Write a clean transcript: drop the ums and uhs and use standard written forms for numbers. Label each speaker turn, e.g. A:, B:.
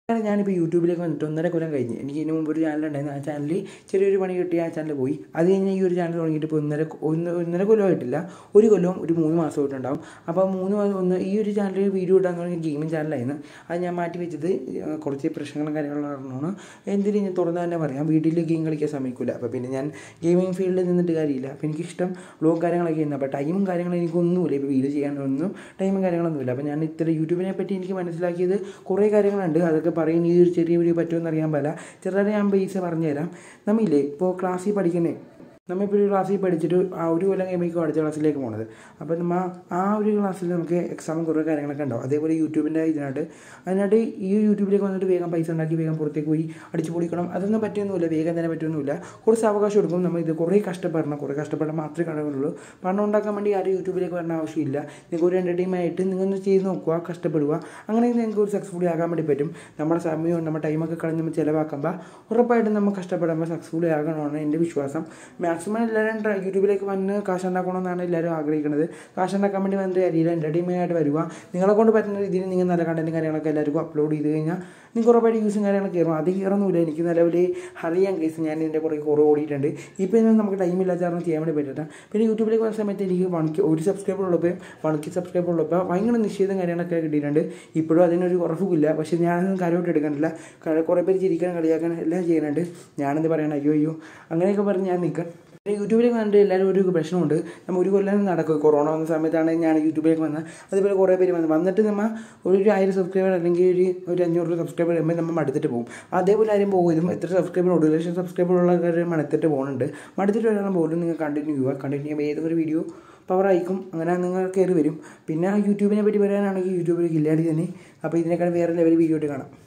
A: ഞാനിപ്പോൾ യൂട്യൂബിലേക്ക് വന്നിട്ട് 1.5 കൊല്ലം കഴിഞ്ഞ്. എനിക്ക് ഇതിന് മുമ്പ് ഒരു ചാനലുണ്ടായിരുന്നു. ആ ചാനലിൽ ചെറിയൊരു പണി കിട്ടി ആ ചാനൽ പോയി. അത് കഴിഞ്ഞ് ഈ ഒരു ചാനൽ തുടങ്ങിയിട്ട് ഇപ്പോൾ ഒന്നര കൊല്ലമായിട്ടില്ല, 1 കൊല്ലവും ഒരു 3 മാസമായിട്ടുണ്ടാവും. അപ്പോൾ ഈ ഒരു ചാനലിൽ വീഡിയോ ഇടാൻ തുടങ്ങിയ ഗെയിമിംഗ് ചാനലായിരുന്നു. അത് ഞാൻ മാറ്റി വെച്ചത് കുറച്ച് പ്രശ്നങ്ങളും കാര്യങ്ങളും കാരണമാണ്. എന്തിനും ഞാൻ തുറന്ന് തന്നെ പറയാം, വീട്ടിൽ ഗെയിം കളിക്കാൻ സമ്മതിക്കില്ല. അപ്പോൾ പിന്നെ ഞാൻ ഗെയിമിംഗ് ഫീൽഡിൽ നിന്നിട്ട് കാര്യമില്ല. അപ്പോൾ എനിക്കിഷ്ടം വ്ലോഗ് കാര്യങ്ങളൊക്കെ ചെയ്യുന്നത്. അപ്പോൾ ടൈമും കാര്യങ്ങളും എനിക്കൊന്നുമില്ല, ഇപ്പോൾ വീഡിയോ ചെയ്യാനൊന്നും ടൈമും കാര്യങ്ങളൊന്നുമില്ല. അപ്പോൾ ഞാൻ ഇത്ര യൂട്യൂബിനെ പറ്റി എനിക്ക് മനസ്സിലാക്കിയത് കുറേ കാര്യങ്ങളുണ്ട്. അതൊക്കെ പറയും ഈ ഒരു ചെറിയ വീഡിയോ പറ്റുമെന്ന് അറിയാൻ പാടില്ല. ചെറുതായിട്ട് ഞാൻ ബേസ് പറഞ്ഞുതരാം. നമ്മില്ലേ ഇപ്പോൾ ക്ലാസ്സിൽ പഠിക്കുന്നത്, നമ്മളിപ്പോൾ ഒരു ക്ലാസ്സിൽ പഠിച്ചിട്ട് ആ 1 കൊല്ലം കഴിയുമ്പോഴേക്കും അടുത്ത ക്ലാസ്സിലേക്ക് പോകുന്നത്. അപ്പോൾ നമ്മൾ ആ ഒരു ക്ലാസ്സിൽ നമുക്ക് എക്സാമും കുറേ കാര്യങ്ങളൊക്കെ ഉണ്ടാവും. അതേപോലെ യൂട്യൂബിൻ്റെ അതിനായിട്ട് ഈ യൂട്യൂബിലേക്ക് വന്നിട്ട് വേഗം പൈസ ഉണ്ടാക്കി വേഗം പുറത്തേക്ക് പോയി അടിച്ചു പൊളിക്കണം, അതൊന്നും പറ്റുമൊന്നുമില്ല. വേഗം തന്നെ പറ്റുമൊന്നുമില്ല. കുറച്ച് അവകാശം എടുക്കും. നമ്മൾ ഇത് കുറേ കഷ്ടപ്പെടാൻ മാത്രമേ കഴിവുള്ളൂ. പണം ഉണ്ടാക്കാൻ വേണ്ടി ആരും യൂട്യൂബിലേക്ക് വരേണ്ട ആവശ്യമില്ല. നിങ്ങൾക്ക് ഒരു എൻ്റർടൈൻമെൻറ്റായിട്ട് നിങ്ങളൊന്ന് ചെയ്ത് നോക്കുക, കഷ്ടപ്പെടുക. അങ്ങനെ നിങ്ങൾക്ക് ഒരു സക്സസ്ഫുള്ളി ആകാൻ വേണ്ടി പറ്റും. നമ്മുടെ സമയവും നമ്മുടെ ടൈമൊക്കെ കളഞ്ഞ് നമ്മൾ ചിലവാക്കുമ്പോൾ ഉറപ്പായിട്ടും നമ്മൾ കഷ്ടപ്പെടുമ്പോൾ സക്സസ്ഫുള്ളി ആകണമെന്നാണ് എൻ്റെ വിശ്വാസം. മാക്സിമം എല്ലാവരും യൂട്യൂബിലേക്ക് വന്ന് കാശുണ്ടാക്കണമെന്നാണ് എല്ലാവരും ആഗ്രഹിക്കുന്നത്. കാശുണ്ടാക്കാൻ വേണ്ടി വന്നിട്ട് കാര്യമില്ല, എൻ്റർടൈൻമെൻ്റ് ആയിട്ട് വരിക. നിങ്ങളെ കൊണ്ട് പറ്റുന്ന രീതിയിൽ നിങ്ങൾ നല്ല കണ്ടൻറ്റും കാര്യങ്ങളൊക്കെ എല്ലാവർക്കും അപ്ലോഡ് ചെയ്ത് കഴിഞ്ഞാൽ നിങ്ങൾക്ക് ഉറപ്പായിട്ട് യൂസും കാര്യങ്ങളൊക്കെ കയറും. അത് കയറൊന്നുമില്ല, എനിക്ക് നിലവിൽ അറിയാൻ കേസ് ഞാൻ ഇതിൻ്റെ കുറേ ഓടിയിട്ടുണ്ട്. ഇപ്പോൾ ഇതൊന്നും നമുക്ക് ടൈമില്ലാത്ത കാരണം ചെയ്യാൻ വേണ്ടി പറ്റില്ല. പിന്നെ യൂട്യൂബിലേക്ക് വന്ന സമയത്ത് എനിക്ക് 1 സബ്സ്ക്രൈബർ ഉള്ളപ്പോൾ 1K സബ്സ്ക്രൈബർ ഉള്ളപ്പോൾ ഭയങ്കര നിശ്ചിതം കാര്യങ്ങളൊക്കെ കിട്ടിയിട്ടുണ്ട്. ഇപ്പോഴും അതിനൊരു കുറവുമില്ല. പക്ഷേ ഞാനൊന്നും കാര്യമായിട്ട് എടുക്കണില്ല. കുറേ പേര് ചിരിക്കാൻ കളിയാക്കാൻ എല്ലാം ചെയ്യുന്നുണ്ട്. ഞാനെന്ത് പറയണം, അയ്യോ അങ്ങനെയൊക്കെ പറഞ്ഞ് ഞാൻ നിൽക്കാം. പിന്നെ യൂട്യൂബിലേക്ക് വന്നിട്ട് എല്ലാവരും ഒരു പ്രശ്നമുണ്ട്. നമ്മൾ 1 കൊല്ലം നടക്കും. കൊറോണ വന്ന സമയത്താണ് ഞാൻ യൂട്യൂബിലേക്ക് വന്നത്. അതുപോലെ കുറേ പേര് വന്നിട്ട് നമ്മൾ ഒരു 1000 സബ്സ്ക്രൈബർ അല്ലെങ്കിൽ ഒരു 500 സബ്സ്ക്രൈബർ വരുമ്പോൾ നമ്മൾ മടുത്തിട്ട് പോകും. അതേപോലെ ആരും പോകും. എത്ര സബ്സ്ക്രൈബർ 1 ലക്ഷം സബ്സ്ക്രൈബർ ഉള്ള കാര്യം മടുത്തിട്ട് പോകുന്നുണ്ട്. മടുത്തിട്ട് വരാൻ പോലും നിങ്ങൾ കണ്ടിന്യൂ ചെയ്യുമ്പോൾ ഏതൊരു വീഡിയോ പവർ ആയിക്കും. അങ്ങനെ നിങ്ങൾ കയറി വരും. പിന്നെ യൂട്യൂബിനെ പറ്റി പറയാനാണെങ്കിൽ യൂട്യൂബിലേക്ക് ഇല്ലാതെ തന്നെ. അപ്പോൾ ഇതിനേക്കാൾ വേറെ ലെവൽ വീഡിയോ ആയിട്ട് കാണാം.